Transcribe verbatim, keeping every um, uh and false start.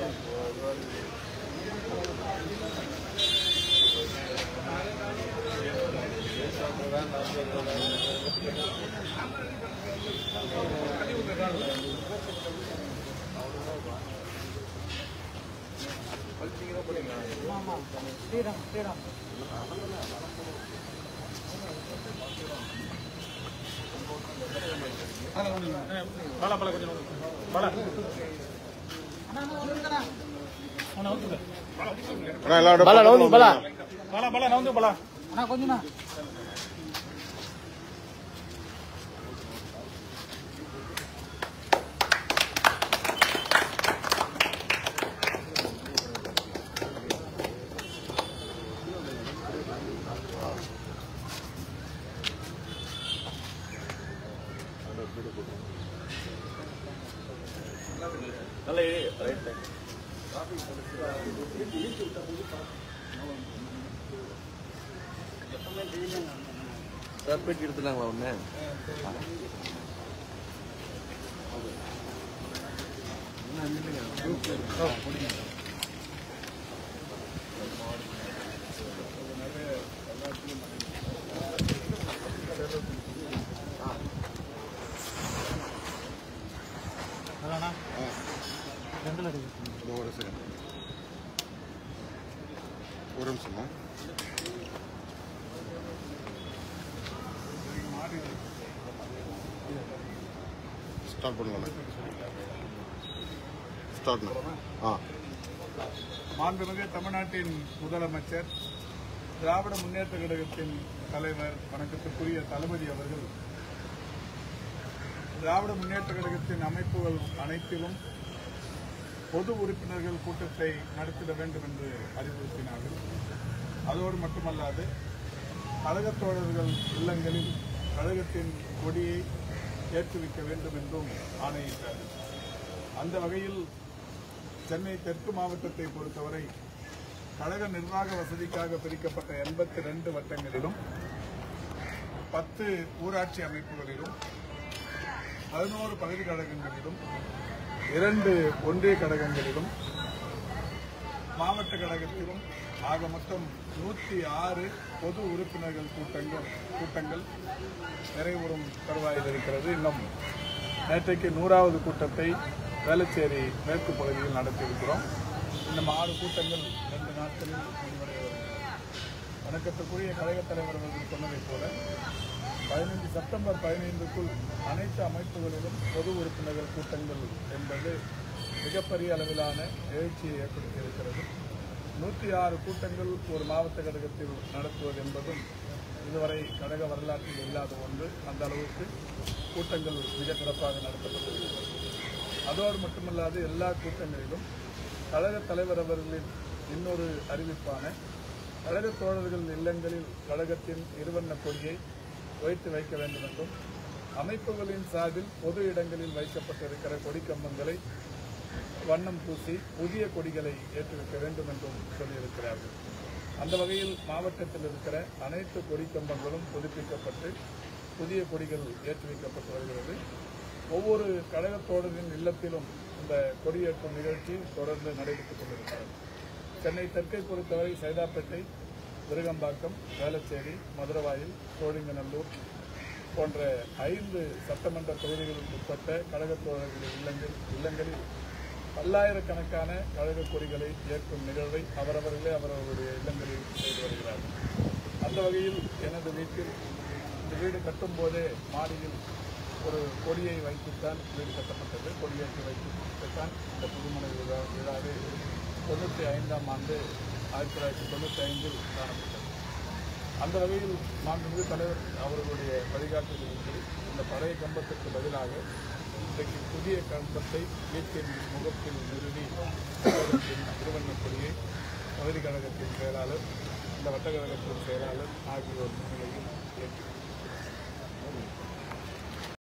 ஸ்ரீராம் ஸ்ரீராம் பலா பலா கொஞ்சம் பலா பலா நவுந்து பலா பலா பலா நவுந்து பலா அண்ணா கொஞ்சம் சார் போயிட்டு எடுத்துட்டாங்களா ஒன்று ஒரு செகண்ட் ஒரு நிமிஷமா ஸ்டார்ட் பண்ணலாம் ஸ்டார்ட் ஆ மாண்புமிகு தமிழ்நாட்டின் முதலமைச்சர் திராவிட முன்னேற்ற கழகத்தின் தலைவர் வணக்கத்துக்குரிய தளபதி அவர்கள் திராவிட முன்னேற்ற கழகத்தின் அமைப்புகள் அனைத்திலும் பொது உறுப்பினர்கள் கூட்டத்தை நடத்திட வேண்டும் என்று அறிவுறுத்தினார்கள். அதோடு மட்டுமல்லாது கழகத் தோழர்கள் இல்லங்களில் கழகத்தின் கொடியை ஏற்றுவிக்க வேண்டும் என்றும் ஆணையிட்டார்கள். அந்த வகையில் சென்னை தெற்கு மாவட்டத்தை பொறுத்தவரை கழக நிர்வாக வசதிக்காக பிரிக்கப்பட்ட எண்பத்தி ரெண்டு வட்டங்களிலும் பத்து ஊராட்சி அமைப்புகளிலும் பதினோரு பகுதி கழகங்களிலும் இரண்டு ஒன்றிய கழகங்களிலும் மாவட்ட கழகத்திலும் ஆக மொத்தம் நூற்றி ஆறு பொது உறுப்பினர்கள் கூட்டங்கள் கூட்டங்கள் நிறைவுறும் தருவாயில் இருக்கிறது. இன்னும் நேற்றைக்கு நூறாவது கூட்டத்தை வேளச்சேரி மேற்கு பகுதியில் நடத்தியிருக்கிறோம். இன்னும் ஆறு கூட்டங்கள் ரெண்டு நாட்களில் முடிவடைய வருகிறது. வணக்கத்துக்குரிய கழகத் தலைவர் அவர்கள் சொன்னதைப் போல பதினைந்து செப்டம்பர் பதினைந்துக்குள் அனைத்து அமைப்புகளிலும் பொது உறுப்பினர்கள் கூட்டங்கள் என்பது மிகப்பெரிய அளவிலான எழுச்சியை ஏற்படுத்தி இருக்கிறது. நூற்றி ஆறு கூட்டங்கள் ஒரு மாவட்ட கழகத்தில் நடத்துவது என்பதும் இதுவரை கழக வரலாற்றில் இல்லாத ஒன்று. அந்த அளவுக்கு கூட்டங்கள் மிக சிறப்பாக நடத்தப்பட்டிருக்கிறது. அதோடு மட்டுமல்லாது எல்லா கூட்டங்களிலும் கழகத் தலைவர் அவர்களின் இன்னொரு அறிவிப்பான கழக தோழர்கள் இல்லங்களில் கழகத்தின் இருவண்ண கொடியை வைத்து வைக்க வேண்டும் என்றும் அமைப்புகளின் சார்பில் பொது இடங்களில் வைக்கப்பட்டிருக்கிற கொடிக்கம்பங்களை வண்ணம் பூசி புதிய கொடிகளை ஏற்றுவிக்க வேண்டும் என்றும் சொல்லியிருக்கிறார்கள். அந்த வகையில் மாவட்டத்தில் இருக்கிற அனைத்து கொடிக்கம்பங்களும் புதுப்பிக்கப்பட்டு புதிய கொடிகள் ஏற்றுவிக்கப்பட்டு வருகிறது. ஒவ்வொரு கழகத் தோழரின் இல்லத்திலும் இந்த கொடியேற்றும் நிகழ்ச்சி தொடர்ந்து நடைபெற்றுக் கொண்டிருக்கிறது. சென்னை தெற்கை பொறுத்தவரை சைதாப்பேட்டை, விருகம்பாக்கம், வேளச்சேரி, மதுரவாயில், சோழிங்கநல்லூர் போன்ற ஐந்து சட்டமன்ற தொகுதிகளுக்கு உட்பட்ட கழகத் தோழர்கள் இல்லங்கள் இல்லங்களில் பல்லாயிரக்கணக்கான கழக கொடிகளை ஏற்கும் நிகழ்வை அவரவர்களே அவரவர்களுடைய இல்லங்களில் செய்து வருகிறார்கள். அந்த வகையில் எனது வீட்டில் இந்த வீடு கட்டும் போதே மாடியில் ஒரு கொடியை வைத்துத்தான் வீடு கட்டப்பட்டது. கொடியேற்றி வைத்துத்தான் இந்த புதுமனை விழா விழாவே தொண்ணூற்றி ஐந்தாம் ஆண்டு ஆயிரத்தி தொள்ளாயிரத்தி தொண்ணூற்றி ஐந்தில் காணப்பட்டது. அந்த வகையில் மாண்புமிகு தலைவர் அவர்களுடைய வழிகாட்டுதலின்படி இந்த பழைய கம்பத்திற்கு பதிலாக இன்றைக்கு புதிய கம்பத்தை வீட்டின் முகத்தில் நிறுவி திருவண்ணக் கொடியை பகுதி கழகத்தின் செயலாளர், இந்த வட்டக்கழகத்தின் செயலாளர் ஆகியோர் முன்னிலையில் ஏற்றி